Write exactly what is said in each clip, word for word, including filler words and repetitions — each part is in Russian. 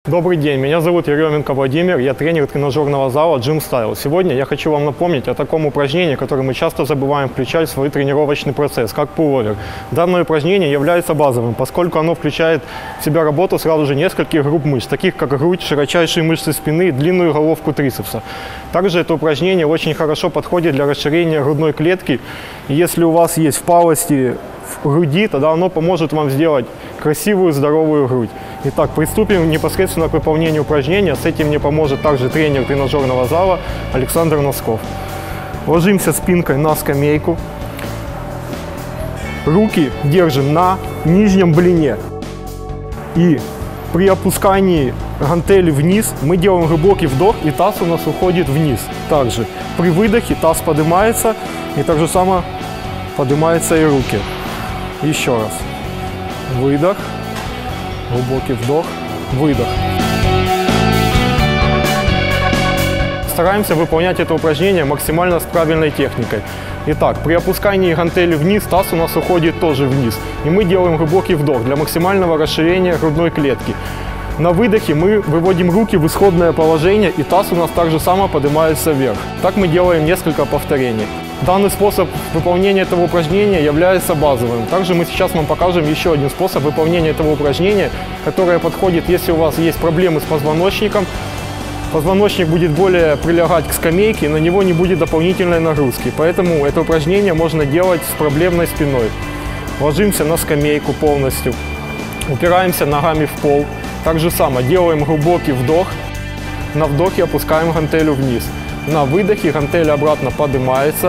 Добрый день, меня зовут Еременко Владимир, я тренер тренажерного зала Gym Style. Сегодня я хочу вам напомнить о таком упражнении, которое мы часто забываем включать в свой тренировочный процесс, как пуловер. Данное упражнение является базовым, поскольку оно включает в себя работу сразу же нескольких групп мышц, таких как грудь, широчайшие мышцы спины, длинную головку трицепса. Также это упражнение очень хорошо подходит для расширения грудной клетки. И если у вас есть впалости в груди, тогда оно поможет вам сделать красивую, здоровую грудь. Итак, приступим непосредственно к выполнению упражнения. С этим мне поможет также тренер тренажерного зала Александр Носков. Ложимся спинкой на скамейку. Руки держим на нижнем блине. И при опускании гантели вниз мы делаем глубокий вдох, и таз у нас уходит вниз. Также при выдохе таз поднимается, и так же само поднимаются и руки. Еще раз. Выдох. Глубокий вдох. Выдох. Стараемся выполнять это упражнение максимально с правильной техникой. Итак, при опускании гантели вниз, таз у нас уходит тоже вниз. И мы делаем глубокий вдох для максимального расширения грудной клетки. На выдохе мы выводим руки в исходное положение, и таз у нас также само поднимается вверх. Так мы делаем несколько повторений. Данный способ выполнения этого упражнения является базовым. Также мы сейчас вам покажем еще один способ выполнения этого упражнения, которое подходит, если у вас есть проблемы с позвоночником. Позвоночник будет более прилегать к скамейке, и на него не будет дополнительной нагрузки. Поэтому это упражнение можно делать с проблемной спиной. Ложимся на скамейку полностью, упираемся ногами в пол. Так же само делаем глубокий вдох. На вдохе опускаем гантелю вниз. На выдохе гантель обратно поднимается.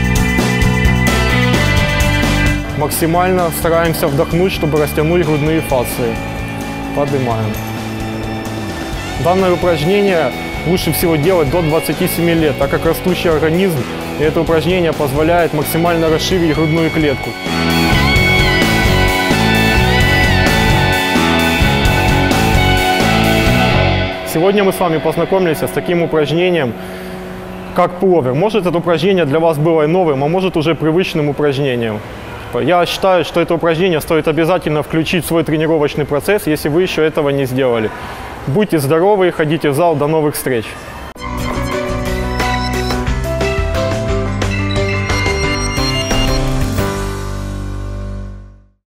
Максимально стараемся вдохнуть, чтобы растянуть грудные фасции. Поднимаем. Данное упражнение лучше всего делать до двадцати семи лет, так как растущий организм, и это упражнение позволяет максимально расширить грудную клетку. Сегодня мы с вами познакомились с таким упражнением, как пуловер. Может, это упражнение для вас было новым, а может уже привычным упражнением. Я считаю, что это упражнение стоит обязательно включить в свой тренировочный процесс, если вы еще этого не сделали. Будьте здоровы и ходите в зал. До новых встреч!